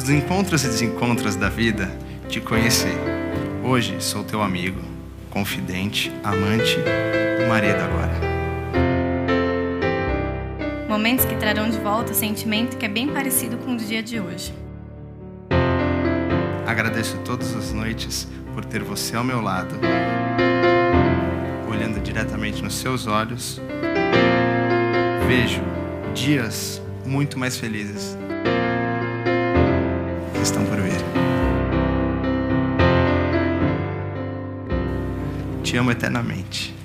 Nos encontros e desencontros da vida, te conheci. Hoje sou teu amigo, confidente, amante e marido agora. Momentos que trarão de volta o sentimento que é bem parecido com o do dia de hoje. Agradeço todas as noites por ter você ao meu lado, olhando diretamente nos seus olhos. Vejo dias muito mais felizes que estão por vir. Te amo eternamente.